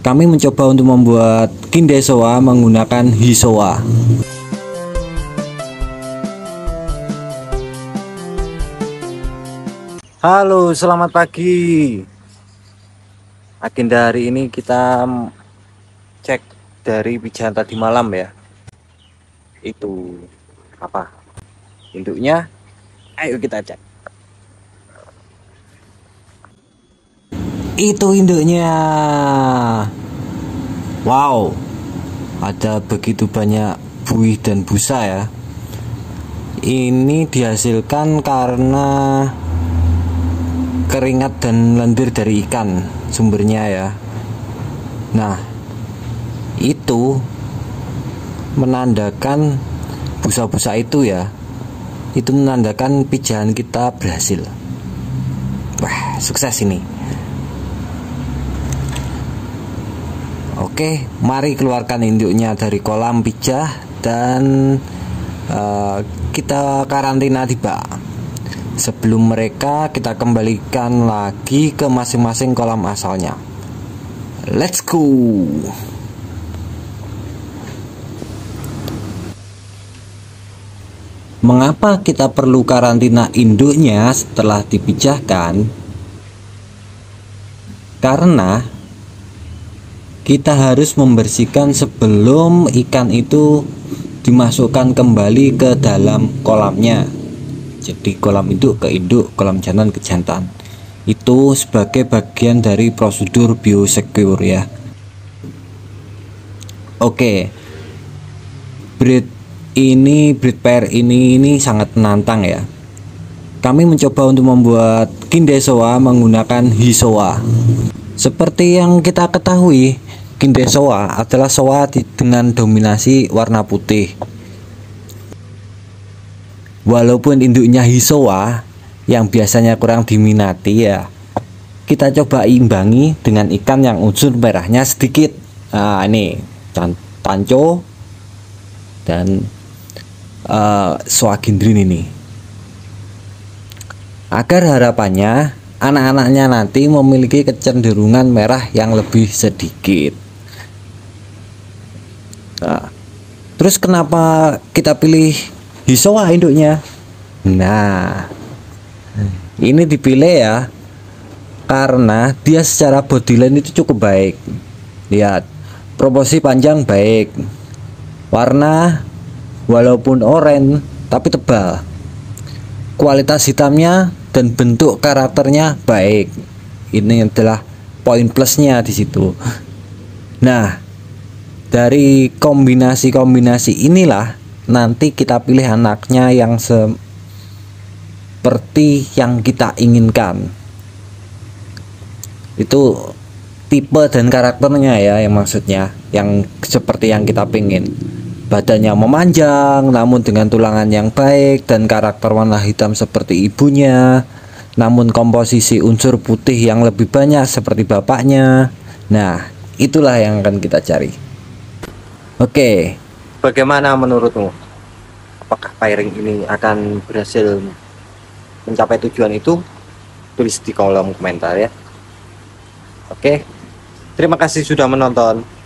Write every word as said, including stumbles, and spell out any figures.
Kami mencoba untuk membuat kindesowa menggunakan hisowa. Halo, selamat pagi. Agenda hari ini kita cek dari pijahan tadi malam ya. Itu apa? Induknya. Ayo kita cek. Itu induknya. Wow, ada begitu banyak buih dan busa ya. Ini dihasilkan karena keringat dan lendir dari ikan sumbernya ya. Nah, itu menandakan busa-busa itu ya, itu menandakan pijahan kita berhasil. Wah, sukses ini. Oke, mari keluarkan induknya dari kolam pijah dan uh, kita karantina di bak. Sebelum mereka, kita kembalikan lagi ke masing-masing kolam asalnya. Let's go. Mengapa kita perlu karantina induknya setelah dipijahkan? Karena kita harus membersihkan sebelum ikan itu dimasukkan kembali ke dalam kolamnya. Jadi kolam induk ke induk, kolam jantan ke jantan. Itu sebagai bagian dari prosedur biosecure ya. Oke, breed ini, breed pair ini ini sangat menantang ya. Kami mencoba untuk membuat kindesowa menggunakan hisowa. Seperti yang kita ketahui, kindesowa adalah sowa dengan dominasi warna putih. Walaupun induknya hisowa yang biasanya kurang diminati ya, kita coba imbangi dengan ikan yang unsur merahnya sedikit. Nah, ini tanco dan uh, swagindrin ini, agar harapannya anak-anaknya nanti memiliki kecenderungan merah yang lebih sedikit. Nah, terus kenapa kita pilih hisowa induknya? Nah, ini dipilih ya karena dia secara bodyline itu cukup baik. Lihat, proporsi panjang baik, warna walaupun oranye tapi tebal, kualitas hitamnya dan bentuk karakternya baik. Ini adalah poin plusnya di situ. Nah, dari kombinasi-kombinasi inilah nanti kita pilih anaknya yang seperti yang kita inginkan. Itu tipe dan karakternya ya, yang maksudnya yang seperti yang kita pingin. Badannya memanjang namun dengan tulangan yang baik dan karakter warna hitam seperti ibunya, namun komposisi unsur putih yang lebih banyak seperti bapaknya. Nah, itulah yang akan kita cari. Oke, bagaimana menurutmu? Apakah pairing ini akan berhasil mencapai tujuan itu? Tulis di kolom komentar ya. Oke, terima kasih sudah menonton.